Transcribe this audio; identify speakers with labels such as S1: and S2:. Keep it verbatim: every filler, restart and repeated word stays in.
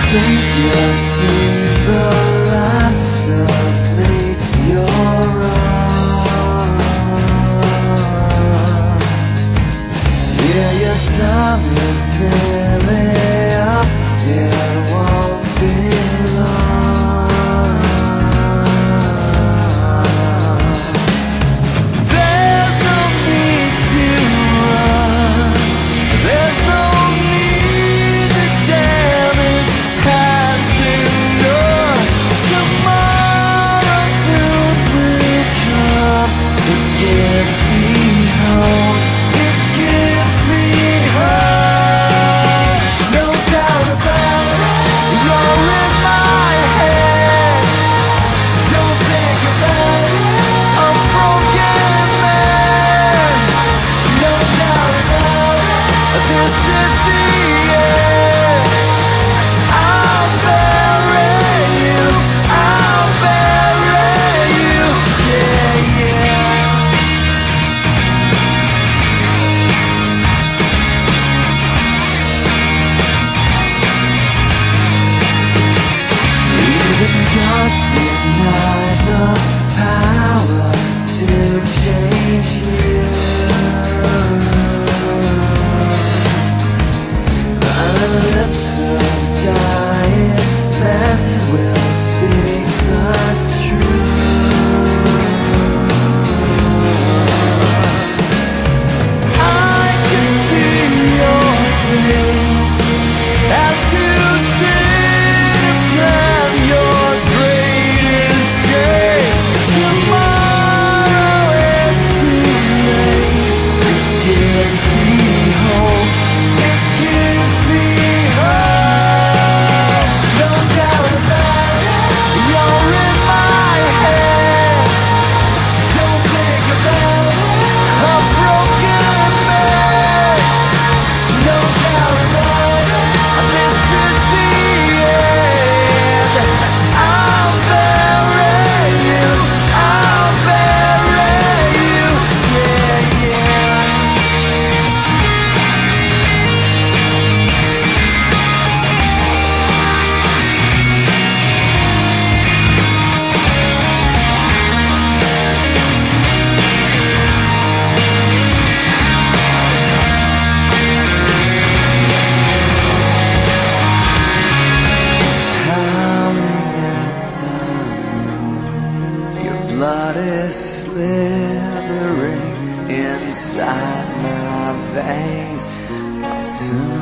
S1: think you've seen the last of me. You're wrong. Yeah, your time is nearly up. Yeah, it won't be long. There's no need to run. There's no need. The damage has been done. Tomorrow soon will come. It gives me hope. It gives me hope. No doubt about it. You're in my head. Don't think about it. A broken man. No doubt about it. This is the end. I'll bury you. I'll bury you. Yeah, yeah. Even God denied the power to change you. On the lips of dying men will speak the truth. I can see your fate as you sit and plan your greatest day. Tomorrow is too late. It gives me hope. It gives me hope. No doubt about it. You're in my head. Don't think about it. A broken man. No doubt about it. This is the end. I'll bury you. I'll bury you. Yeah, yeah. Howling at the moon, your blood is slithering inside my veins. I'll soon